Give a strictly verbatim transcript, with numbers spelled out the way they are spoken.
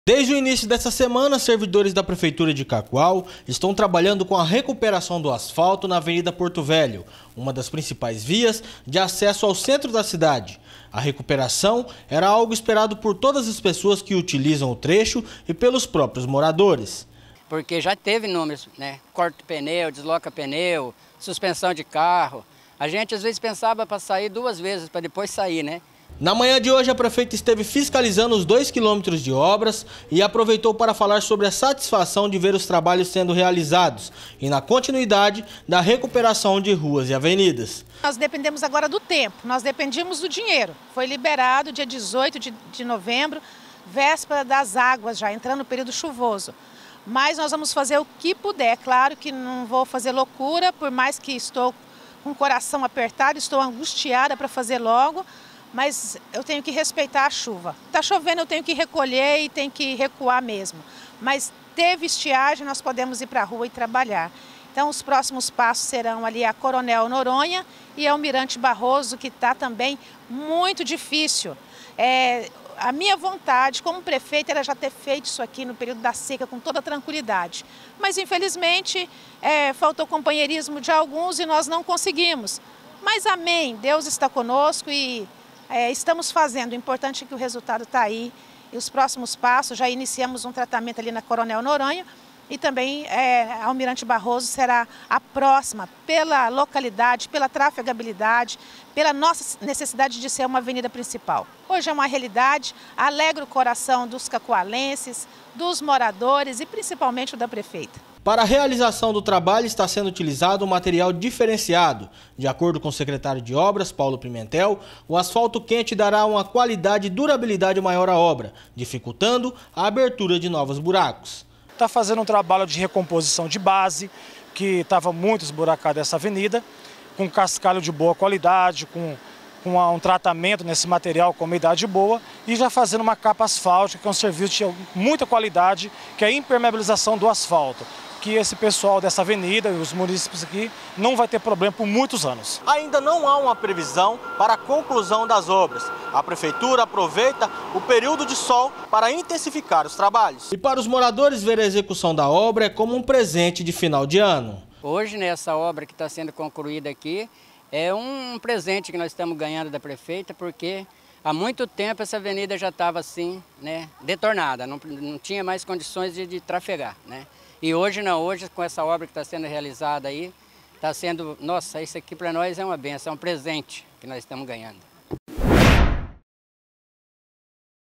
Desde o início dessa semana, servidores da Prefeitura de Cacoal estão trabalhando com a recuperação do asfalto na Avenida Porto Velho, uma das principais vias de acesso ao centro da cidade. A recuperação era algo esperado por todas as pessoas que utilizam o trecho e pelos próprios moradores. Porque já teve números, né? Corta pneu, desloca pneu, suspensão de carro. A gente às vezes pensava para sair duas vezes, para depois sair, né? Na manhã de hoje, a prefeita esteve fiscalizando os dois quilômetros de obras e aproveitou para falar sobre a satisfação de ver os trabalhos sendo realizados e na continuidade da recuperação de ruas e avenidas. Nós dependemos agora do tempo, nós dependíamos do dinheiro. Foi liberado dia dezoito de novembro, véspera das águas, já entrando no período chuvoso. Mas nós vamos fazer o que puder. Claro que não vou fazer loucura, por mais que estou com o coração apertado, estou angustiada para fazer logo. Mas eu tenho que respeitar a chuva. Está chovendo, eu tenho que recolher e tenho que recuar mesmo. Mas teve estiagem, nós podemos ir para a rua e trabalhar. Então os próximos passos serão ali a Coronel Noronha e a Almirante Barroso, que está também muito difícil. É, a minha vontade como prefeita era já ter feito isso aqui no período da seca com toda tranquilidade. Mas infelizmente é, faltou companheirismo de alguns e nós não conseguimos. Mas amém, Deus está conosco e É, estamos fazendo, o importante é que o resultado está aí e os próximos passos, já iniciamos um tratamento ali na Coronel Noronha e também é, a Almirante Barroso será a próxima pela localidade, pela trafegabilidade, pela nossa necessidade de ser uma avenida principal. Hoje é uma realidade, alegra o coração dos cacoalenses, dos moradores e principalmente o da prefeita. Para a realização do trabalho está sendo utilizado um material diferenciado. De acordo com o secretário de Obras, Paulo Pimentel, o asfalto quente dará uma qualidade e durabilidade maior à obra, dificultando a abertura de novos buracos. Está fazendo um trabalho de recomposição de base, que estava muito esburacada essa avenida, com cascalho de boa qualidade, com, com um tratamento nesse material com umidade boa e já fazendo uma capa asfáltica, que é um serviço de muita qualidade, que é a impermeabilização do asfalto, que esse pessoal dessa avenida e os munícipes aqui não vai ter problema por muitos anos. Ainda não há uma previsão para a conclusão das obras. A prefeitura aproveita o período de sol para intensificar os trabalhos. E para os moradores, ver a execução da obra é como um presente de final de ano. Hoje, nessa obra que está sendo concluída aqui, é um presente que nós estamos ganhando da prefeita, porque há muito tempo essa avenida já estava assim, né, detornada, não, não tinha mais condições de, de trafegar, né? E hoje não, hoje com essa obra que está sendo realizada aí, está sendo, nossa, isso aqui para nós é uma benção, é um presente que nós estamos ganhando.